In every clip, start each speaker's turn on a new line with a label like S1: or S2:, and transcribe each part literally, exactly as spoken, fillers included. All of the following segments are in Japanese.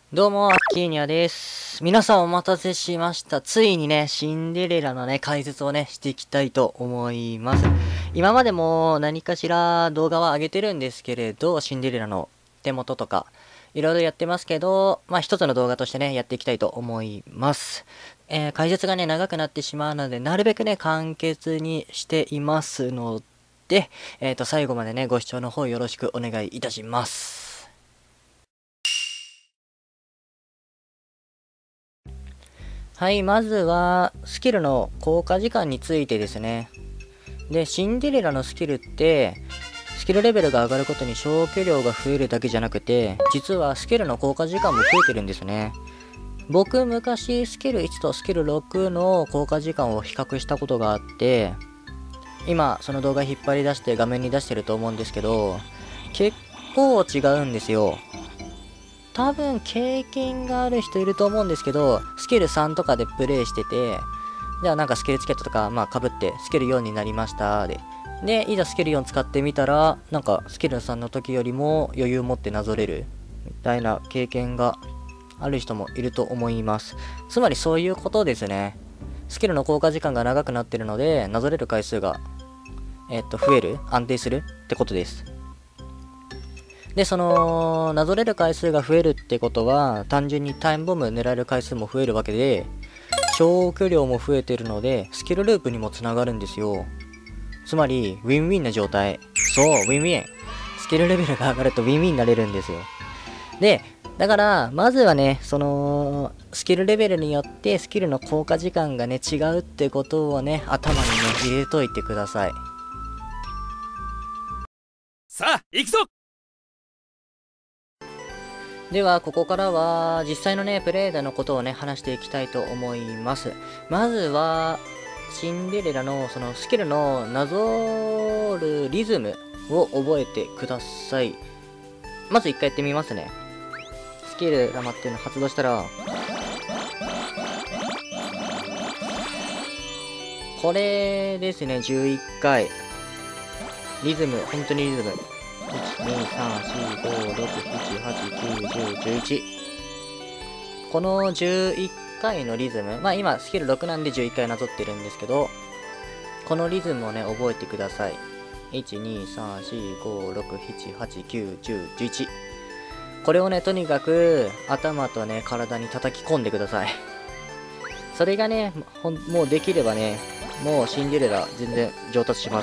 S1: どうも、アッキーニャです。皆さんお待たせしました。ついにね、シンデレラのね、解説をね、していきたいと思います。今までも何かしら動画は上げてるんですけれど、シンデレラの手元とか、いろいろやってますけど、まあ一つの動画としてね、やっていきたいと思います。えー、解説がね、長くなってしまうので、なるべくね、簡潔にしていますので、えっと、最後までね、ご視聴の方よろしくお願いいたします。はい、まずは、スキルの効果時間についてですね。で、シンデレラのスキルって、スキルレベルが上がることに消去量が増えるだけじゃなくて、実はスキルの効果時間も増えてるんですね。僕、昔、スキルいちとスキルろくの効果時間を比較したことがあって、今、その動画引っ張り出して画面に出してると思うんですけど、結構違うんですよ。多分経験がある人いると思うんですけど、スキルさんとかでプレイしてて、じゃあなんかスキルチケットとか、まあ被ってスキルよんになりましたで。で、いざスキルよん使ってみたら、なんかスキルさんの時よりも余裕持ってなぞれる、みたいな経験がある人もいると思います。つまりそういうことですね。スキルの効果時間が長くなってるので、なぞれる回数が、えっと、増える、安定するってことです。で、その、なぞれる回数が増えるってことは、単純にタイムボム狙える回数も増えるわけで、消去量も増えてるので、スキルループにもつながるんですよ。つまり、ウィンウィンな状態。そう、ウィンウィン。スキルレベルが上がるとウィンウィンになれるんですよ。で、だから、まずはね、その、スキルレベルによってスキルの効果時間がね、違うってことをね、頭にね、入れといてください。
S2: さあ、行くぞ！
S1: では、ここからは、実際のね、プレイヤーのことをね、話していきたいと思います。まずは、シンデレラの、その、スキルのなぞるリズムを覚えてください。まず一回やってみますね。スキル玉っていうのを発動したら、これですね、じゅういっかい。リズム、本当にリズム。いち、に、さん、し、ご、ろく、なな、はち、きゅう、じゅう、じゅういち。このじゅういっかいのリズム、まあ今スキルろくなんでじゅういっかいなぞってるんですけど、このリズムをね、覚えてください。いち、に、さん、し、ご、ろく、なな、はち、きゅう、じゅう、じゅういち。これをね、とにかく頭とね、体に叩き込んでください。それがね、ほんもうできればね、もうシンデレラ全然上達します。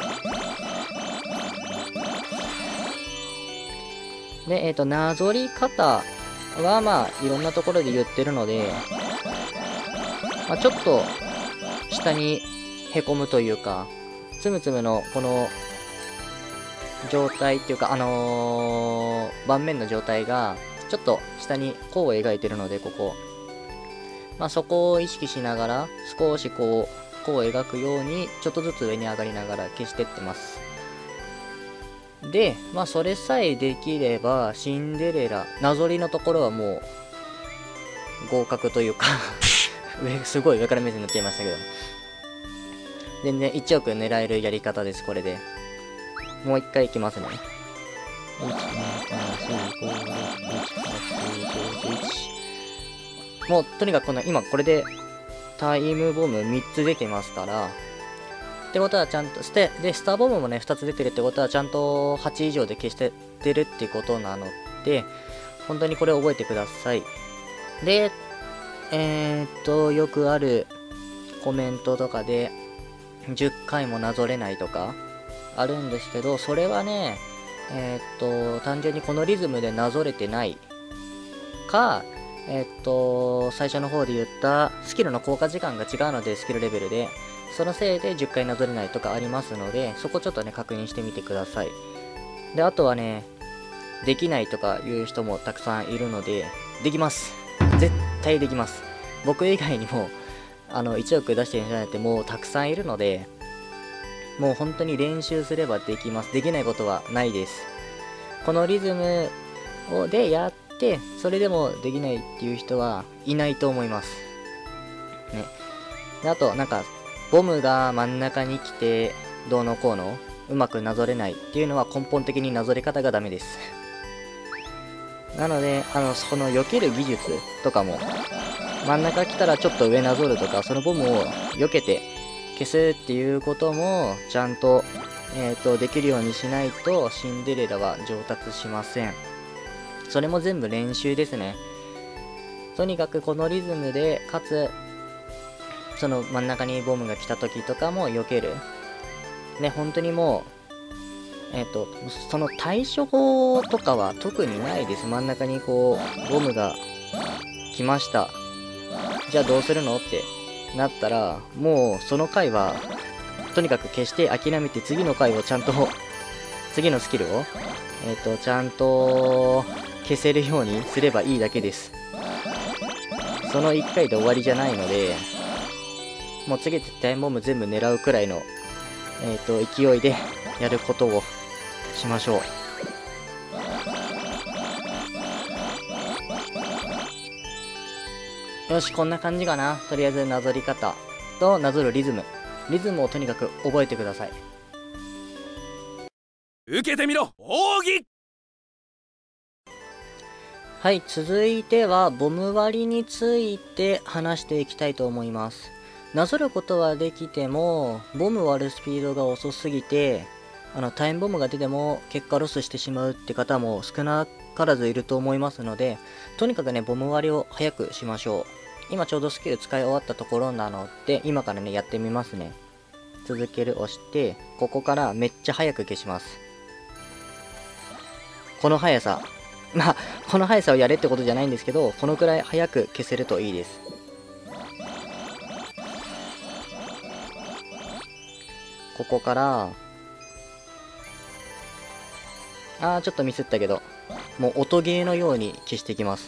S1: で、えっと、なぞり方は、まあ、いろんなところで言ってるので、まあ、ちょっと、下にへこむというか、つむつむの、この、状態っていうか、あのー、盤面の状態が、ちょっと下に弧を描いてるので、ここ。まあ、そこを意識しながら、少しこう、弧を描くように、ちょっとずつ上に上がりながら消してってます。で、まあそれさえできれば、シンデレラ、なぞりのところはもう、合格というか上、すごい上から目線になっちゃいましたけど。全然いちおく狙えるやり方です、これで。もう一回いきますね。いち、に、さん、し、ご、ろく、なな、はち、きゅう、じゅう、じゅういち。もう、とにかくこの、今これで、タイムボムみっつ出てますから、ってことはちゃんと、して、で、スターボムもね、ふたつ出てるってことはちゃんとはち以上で消してってるってことなので、本当にこれ覚えてください。で、えー、っと、よくあるコメントとかで、じゅっかいもなぞれないとか、あるんですけど、それはね、えー、っと、単純にこのリズムでなぞれてないか、えー、っと、最初の方で言った、スキルの効果時間が違うので、スキルレベルで、そのせいでじゅっかいなぞれないとかありますので、そこちょっとね、確認してみてください。で、あとはね、できないとかいう人もたくさんいるので、できます。絶対できます。僕以外にも、あの、いちおく出してる人なんてもうたくさんいるので、もう本当に練習すればできます。できないことはないです。このリズムをでやって、それでもできないっていう人はいないと思います。ね。で、あと、なんか、ボムが真ん中に来て、どうのこうの、うまくなぞれないっていうのは根本的になぞれ方がダメです。 なので、あの、その避ける技術とかも、真ん中来たらちょっと上なぞるとか、そのボムを避けて消すっていうことも、ちゃんと、えっと、できるようにしないと、シンデレラは上達しません。それも全部練習ですね。とにかくこのリズムで、かつ、その真ん中にボムが来た時とかも避ける。ね、本当にもう、えっと、その対処法とかは特にないです。真ん中にこう、ボムが来ました。じゃあどうするのってなったら、もうその回は、とにかく消して諦めて次の回をちゃんと、次のスキルを、えっと、ちゃんと消せるようにすればいいだけです。そのいっかいで終わりじゃないので、もう次絶対ボム全部狙うくらいの、えっと、勢いでやることをしましょう。よし、こんな感じかな。とりあえずなぞり方となぞるリズム。リズムをとにかく覚えてください。
S2: 受けてみろ、奥義。
S1: はい、続いてはボム割りについて話していきたいと思います。なぞることはできても、ボム割るスピードが遅すぎて、あのタイムボムが出ても結果ロスしてしまうって方も少なからずいると思いますので、とにかくね、ボム割りを早くしましょう。今ちょうどスキル使い終わったところなので、今からね、やってみますね。続ける押して、ここからめっちゃ早く消します。この速さ。まあ、この速さをやれってことじゃないんですけど、このくらい早く消せるといいです。ここから、あー、ちょっとミスったけど、もう音ゲーのように消していきます。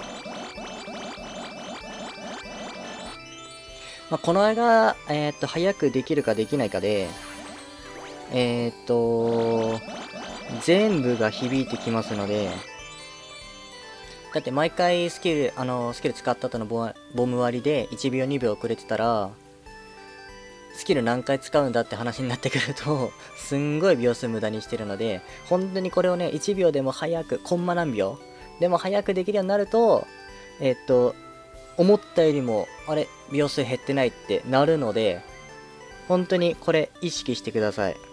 S1: まあ、この間、えー、っと、早くできるかできないかで、えー、っと、全部が響いてきますので、だって毎回スキル、あの、スキル使った後のボボム割りでいちびょうにびょう遅れてたら、スキル何回使うんだって話になってくると、すんごい秒数無駄にしてるので、本当にこれをね、いちびょうでも早く、コンマ何秒でも早くできるようになると、えっと、思ったよりも、あれ、秒数減ってないってなるので、本当にこれ意識してください。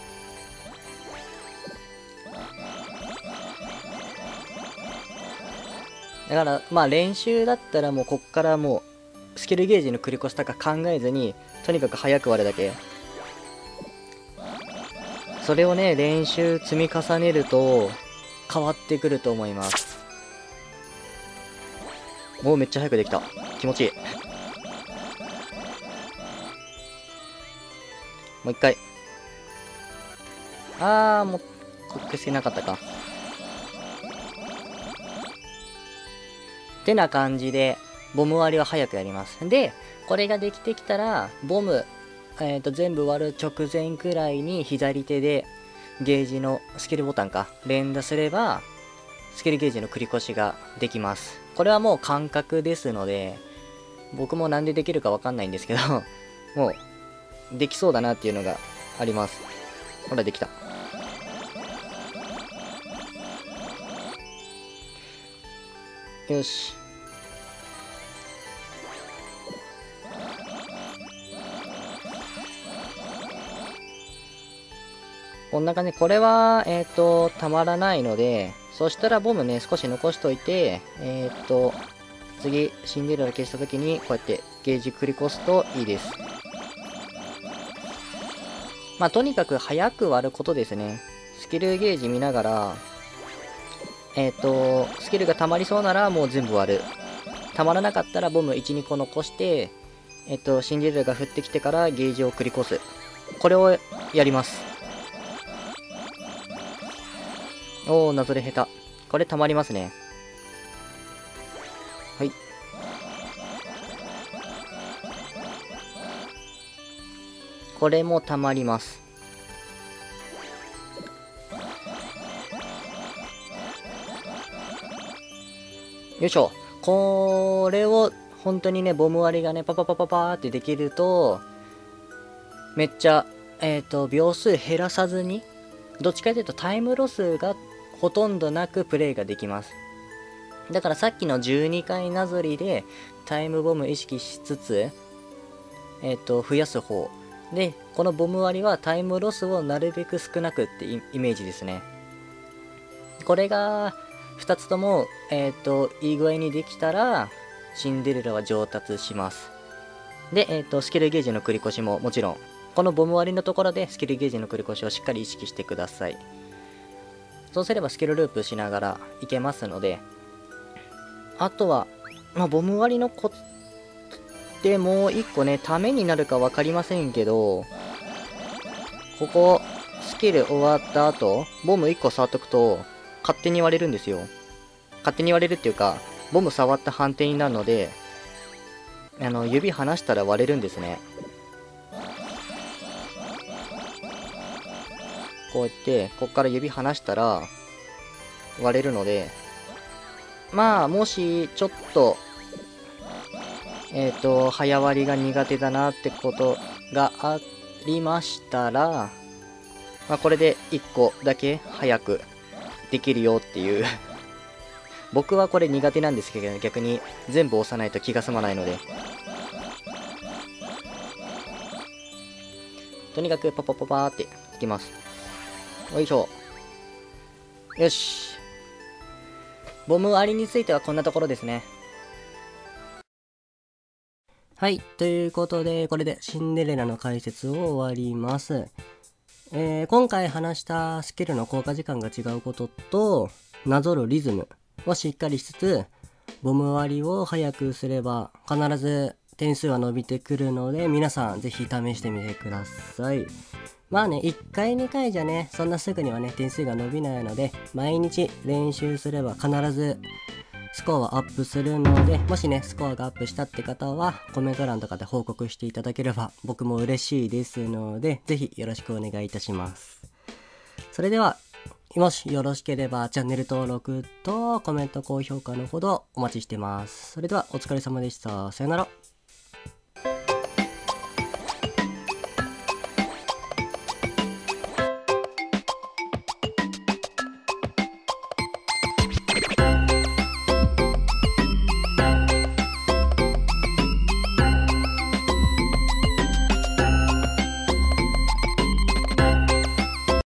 S1: だから、まあ練習だったらもうこっからもう、スキルゲージの繰り越したか考えずに、とにかく早く割るだけ。それをね、練習積み重ねると、変わってくると思います。もうめっちゃ早くできた。気持ちいい。もう一回。あー、もう、消せなかったか。ってな感じで、ボム割りは早くやります。で、これができてきたら、ボム、えっと、全部割る直前くらいに左手でゲージのスキルボタンか、連打すれば、スキルゲージの繰り越しができます。これはもう感覚ですので、僕もなんでできるかわかんないんですけど、もう、できそうだなっていうのがあります。ほら、できた。よし。こんな感じ。これは、えっと、たまらないので、そしたらボムね、少し残しといて、えっと、次、シンデレラ消した時に、こうやってゲージ繰り越すといいです。まあ、とにかく早く割ることですね。スキルゲージ見ながら、えっと、スキルが溜まりそうならもう全部割る。溜まらなかったらボムいち、にこ残して、えっと、シンデレラが降ってきてからゲージを繰り越す。これをやります。おー、なぞれ下手。これ溜まりますね。はい。これも溜まります。よいしょ。これを、本当にね、ボム割りがね、パパパパパーってできると、めっちゃ、えっと、秒数減らさずに、どっちかというとタイムロスがほとんどなくプレイができます。 だからさっきのじゅうにかいなぞりでタイムボム意識しつつ、えっと、増やす方。で、このボム割りはタイムロスをなるべく少なくってイメージですね。これがふたつとも、えっと、いい具合にできたら、シンデレラは上達します。で、えっと、スキルゲージの繰り越しももちろん、このボム割りのところでスキルゲージの繰り越しをしっかり意識してください。そうすればスキルループしながらいけますので、あとは、まあ、ボム割りのコツでもう一個ね、ためになるか分かりませんけど、ここ、スキル終わった後、ボムいっこ触っとくと、勝手に割れるんですよ。勝手に割れるっていうか、ボム触った判定になるので、あの、指離したら割れるんですね。こうやって、こっから指離したら、割れるので、まあ、もし、ちょっと、えっと、早割りが苦手だなってことがありましたら、まあ、これでいっこだけ早くできるよっていう僕はこれ苦手なんですけど、逆に全部押さないと気が済まないので、とにかくパパパパーっていきます。よいしょ。よし。ボム割りについてはこんなところですね。
S3: はい。ということで、これでシンデレラの解説を終わります。えー、今回話したスキルの効果時間が違うことと、なぞるリズムをしっかりしつつ、ボム割りを早くすれば必ず点数は伸びてくるので、皆さんぜひ試してみてください。まあね、いっかいにかいじゃね、そんなすぐにはね、点数が伸びないので、毎日練習すれば必ずスコアはアップするので、もしね、スコアがアップしたって方は、コメント欄とかで報告していただければ、僕も嬉しいですので、ぜひよろしくお願いいたします。それでは、もしよろしければ、チャンネル登録とコメント、高評価のほどお待ちしてます。それでは、お疲れ様でした。さよなら。